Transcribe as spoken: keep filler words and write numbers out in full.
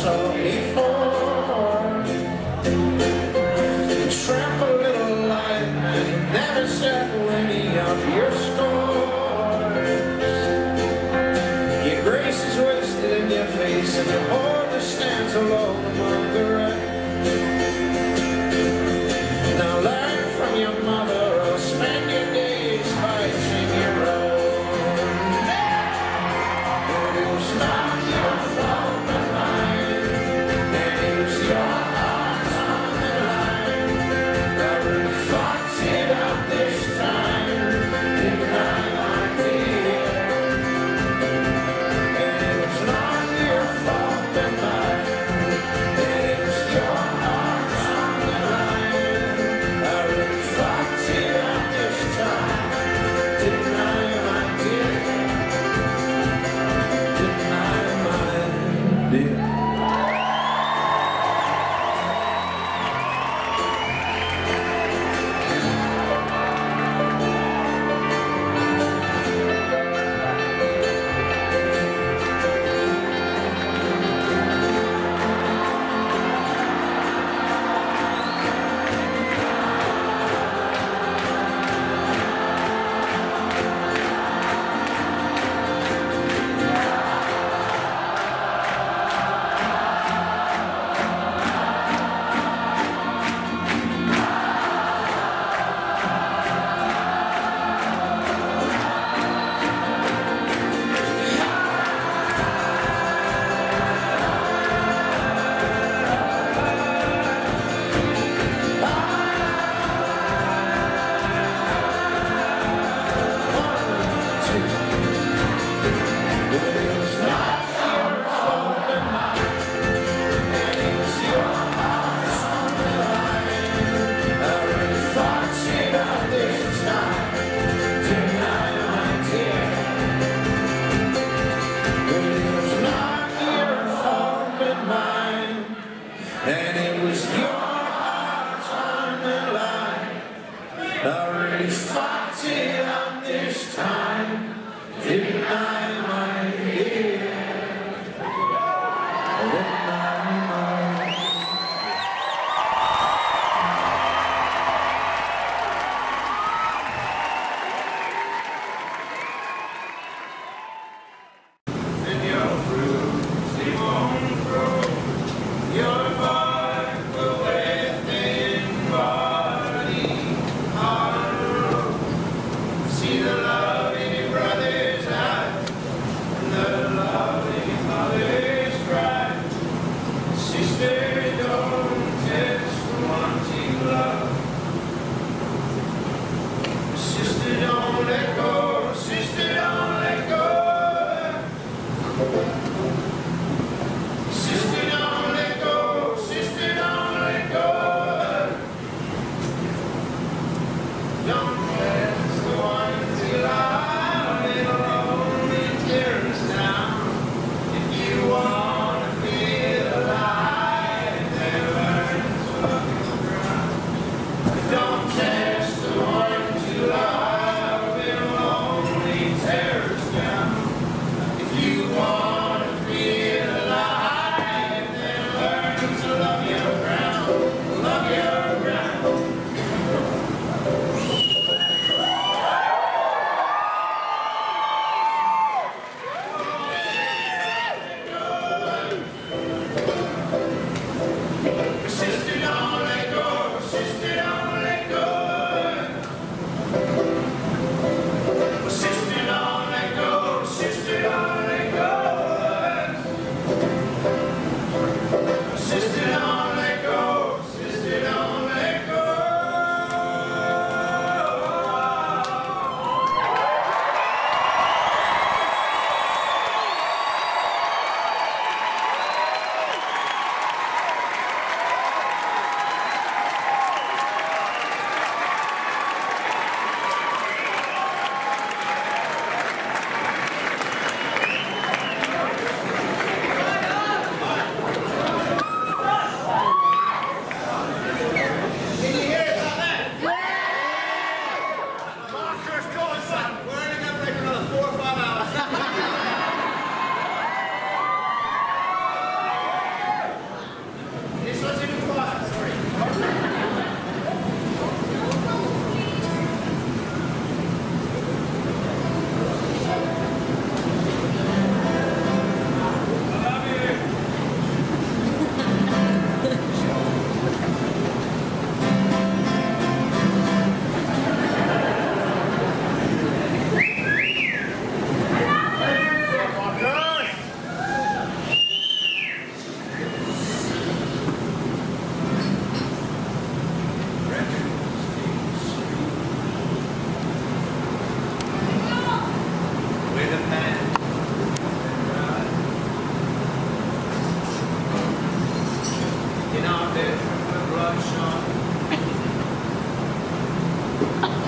saw before. Tramp a little light and never settle any of your scores. Your grace is wasted in your face, and your order stands alone among the rest. Now learn from your mother, or spend your days fighting your own. But it was not your fault but mine, and it was your heart on the line. I really fucked it up this time, didn't I, my dear? And it was not your fault but mine, and it was your heart on the line. I really fucked it up this time, didn't I, my dear? Didn't I, my dear? And it was your heart on the line. I really fucked it up this time, didn't I, my dear? Didn't I, my and your fruit, they won't grow. Your bark will within body hollow. See the love in your brother's eyes, and the love in your mother's cry. Sister, don't test the ones you love. Sister, don't let go. Sister, don't let go. Sister, don't let go. Sister, don't let go. Don't pass the ones you love. It'll only tear us down. If you want to feel alive, then learn to look at the ground. Don't test the ones you love. It'll Sean.